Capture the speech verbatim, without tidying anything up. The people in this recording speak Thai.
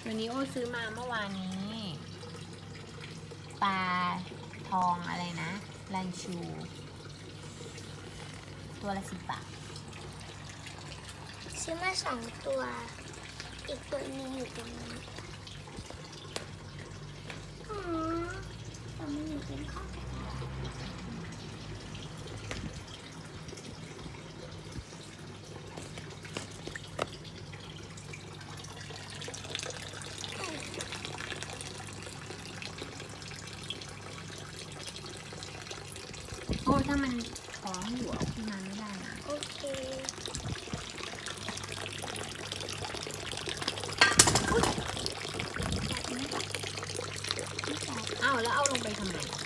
วันนี้โอ้ซื้อมาเมื่อวานนี้ ปลาทองอะไรนะลันชู ตัวละสิบบาทซื้อมาสองตัว อีกตัวนึงอยู่ตรงนี้อ๋อแต่มันอยู่เป็นข้าวแกงโอ้ถ้ามันท้องอยู่เอาขึ้นมาไม่ได้นะโอเคอุ๊ยแบบนี้ไม่แตกอ้าวแล้วเอาลงไปทำไม